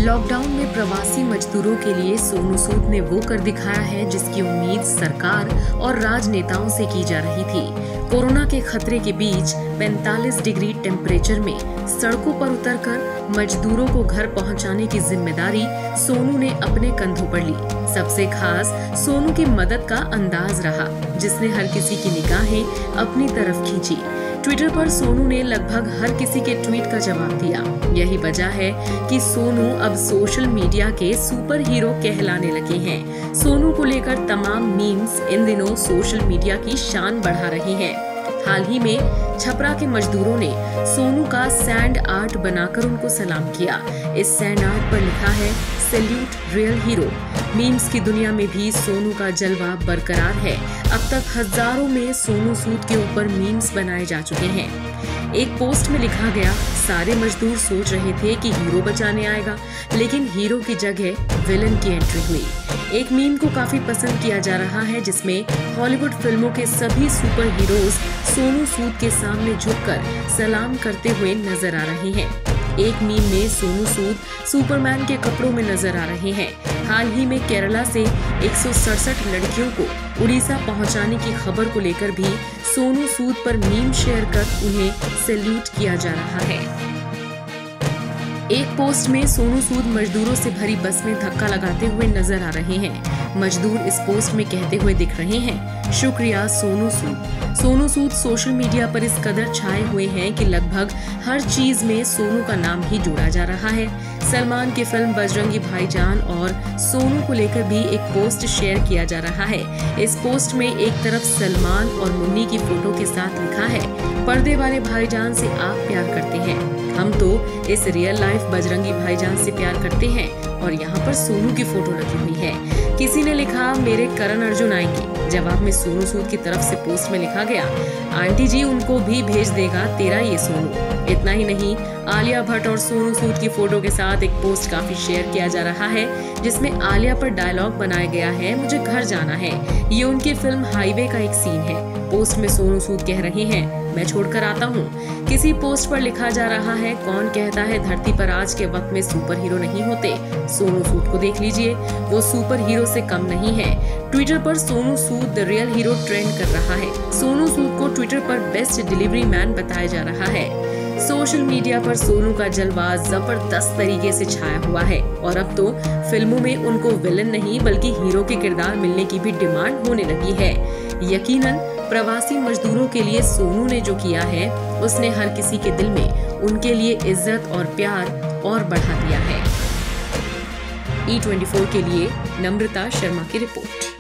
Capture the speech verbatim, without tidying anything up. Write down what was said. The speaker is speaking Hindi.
लॉकडाउन में प्रवासी मजदूरों के लिए सोनू सूद ने वो कर दिखाया है जिसकी उम्मीद सरकार और राजनेताओं से की जा रही थी। कोरोना के खतरे के बीच पैंतालीस डिग्री टेम्परेचर में सड़कों पर उतरकर मजदूरों को घर पहुंचाने की जिम्मेदारी सोनू ने अपने कंधों पर ली। सबसे खास सोनू की मदद का अंदाज रहा, जिसने हर किसी की निगाहें अपनी तरफ खींची। ट्विटर पर सोनू ने लगभग हर किसी के ट्वीट का जवाब दिया। यही वजह है कि सोनू अब सोशल मीडिया के सुपर हीरो कहलाने लगे हैं। सोनू को लेकर तमाम मीम्स इन दिनों सोशल मीडिया की शान बढ़ा रहे हैं। हाल ही में छपरा के मजदूरों ने सोनू का सैंड आर्ट बनाकर उनको सलाम किया। इस सैंड आर्ट पर लिखा है सैल्यूट रियल हीरो। मीम्स की दुनिया में भी सोनू का जलवा बरकरार है। अब तक हजारों में सोनू सूद के ऊपर मीम्स बनाए जा चुके हैं। एक पोस्ट में लिखा गया, सारे मजदूर सोच रहे थे कि हीरो बचाने आएगा, लेकिन हीरो की जगह विलन की एंट्री हुई। एक मीम को काफी पसंद किया जा रहा है, जिसमें हॉलीवुड फिल्मों के सभी सुपर हीरोज सोनू सूद के सामने झुककर सलाम करते हुए नजर आ रहे हैं। एक मीम में सोनू सूद सुपरमैन के कपड़ों में नजर आ रहे हैं। हाल ही में केरला से एक सौ सड़सठ लड़कियों को उड़ीसा पहुंचाने की खबर को लेकर भी सोनू सूद पर मीम शेयर कर उन्हें सैल्यूट किया जा रहा है। एक पोस्ट में सोनू सूद मजदूरों से भरी बस में धक्का लगाते हुए नजर आ रहे हैं। मजदूर इस पोस्ट में कहते हुए दिख रहे हैं, शुक्रिया सोनू सूद। सोनू सूद सोशल मीडिया पर इस कदर छाए हुए हैं कि लगभग हर चीज में सोनू का नाम ही जोड़ा जा रहा है। सलमान की फिल्म बजरंगी भाईजान और सोनू को लेकर भी एक पोस्ट शेयर किया जा रहा है। इस पोस्ट में एक तरफ सलमान और मुन्नी की फोटो के साथ लिखा है, पर्दे वाले भाईजान से आप प्यार करते हैं, हम तो इस रियल लाइफ बजरंगी भाईजान से प्यार करते हैं, और यहाँ पर सोनू की फोटो लगी हुई है। किसी ने लिखा, मेरे करण अर्जुन आएंगे। जवाब में सोनू सूद की तरफ से पोस्ट में लिखा गया, आंटी जी उनको भी भेज देगा तेरा ये सोनू। इतना ही नहीं, आलिया भट्ट और सोनू सूद की फोटो के साथ एक पोस्ट काफी शेयर किया जा रहा है, जिसमें आलिया पर डायलॉग बनाया गया है, मुझे घर जाना है। ये उनकी फिल्म हाईवे का एक सीन है। पोस्ट में सोनू सूद कह रहे हैं, मैं छोड़कर आता हूँ। किसी पोस्ट पर लिखा जा रहा है, कौन कहता है धरती पर आज के वक्त में सुपर हीरो नहीं होते। सोनू सूद को देख लीजिए, वो सुपर हीरो से कम नहीं है। ट्विटर पर Sonu Sood the real hero trend कर रहा है। सोनू सूद को ट्विटर पर बेस्ट डिलीवरी मैन बताया जा रहा है। सोशल मीडिया पर सोनू का जलवा जबरदस्त तरीके से छाया हुआ है, और अब तो फिल्मों में उनको विलन नहीं बल्कि हीरो के किरदार मिलने की भी डिमांड होने लगी है। यकीनन प्रवासी मजदूरों के लिए सोनू ने जो किया है, उसने हर किसी के दिल में उनके लिए इज्जत और प्यार और बढ़ा दिया है। ई ट्वेंटी फोर के लिए नम्रता शर्मा की रिपोर्ट।